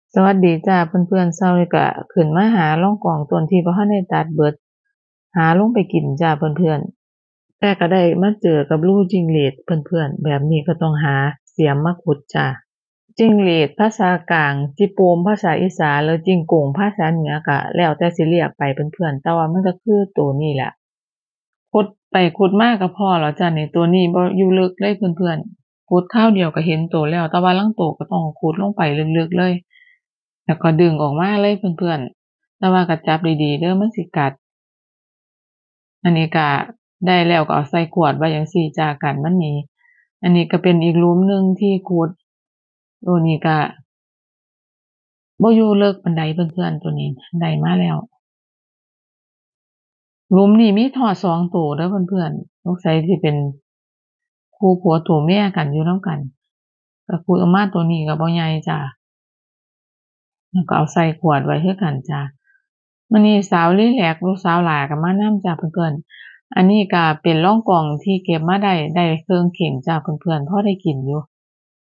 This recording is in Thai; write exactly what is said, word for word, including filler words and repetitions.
สวัสดีจ้าเพื่อนๆเช้านี้ก็ขึ้นมาหาลองกองต้นที่บ่ทันได้ตัดเบิดหาลงไปกินจ้าเพื่อนๆแต่ก็ได้มาเจอกับรูจิ้งหรีดเพื่อนๆแบบนี้ก็ต้องหาเสียมมาขุดจ้าจิ้งหรีดภาษากลางจิโปมภาษาอีสานหรือจิ้งโก่งภาษาเหนือก็แล้วแต่สิเรียกไปเพื่อนๆแต่ว่ามันก็คือตัวนี้แหละขุดไปขุดมาก็พอแล้วจ้านี่ตัวนี้บ่อยู่ลึกเลยเพื่อนๆขุดคราวเดียวก็เห็นตัวแล้วแต่ว่าลางตัวก็ต้องขุดลงไปลึกๆเลยแล้วก็ดึงออกมาเลยเพื่อนๆแต่ว่าก็จับดีๆเด้อมันสิกัดอันนี้ก็ได้แล้วก็เอาใส่ขวดไว้จั่งซี้จ้ากันมันหนีอันนี้ก็เป็นอีกหลุมหนึ่งที่ขุดตัวนี้ก็บ่อยู่ลึกปานใดเพื่อนๆตัวนี้ได้มาแล้วหลุมนี้มีฮอดสองตัวเด้อเพื่อนๆสงสัยสิเป็นคู่ผัวตัวเมียกันอยู่นำกันก็ขุดออกมาตัวนี้ก็บ่ใหญ่จ้าแล้วก็เอาใส่ขวดไว้คือกันจ้ามื้อนี้สาวลีแลกซ์ลูกสาวหลาก็มานำจ้าเพื่อนๆอันนี้ก็เป็นร่องกองที่เก็บมาได้ได้เครื่องเข็งจ้าเพื่อนๆพอได้กินอยู่